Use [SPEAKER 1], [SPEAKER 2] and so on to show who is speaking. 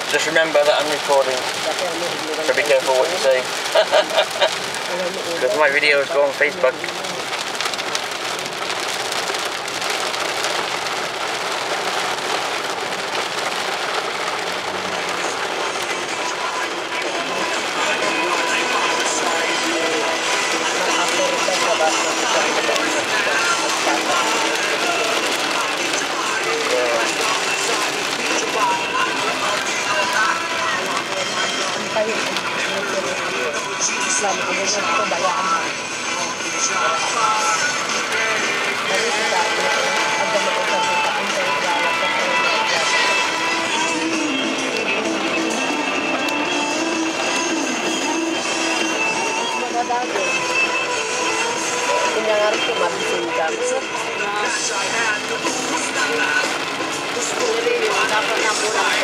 [SPEAKER 1] Just remember that I'm recording, so be careful what you say. Because my videos go on Facebook.
[SPEAKER 2] Islam ko din ito bayaan mo. Dari kita agama ko sa kita untay dalat sa magadago. Pinangar ko mabisin ka. Gusto ko rin yung dapat na mura.